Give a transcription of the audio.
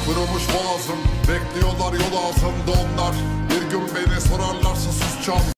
Kırılmış boğazım, bekliyorlar yol ağzımda onlar. Bir gün beni sorarlarsa susacağım.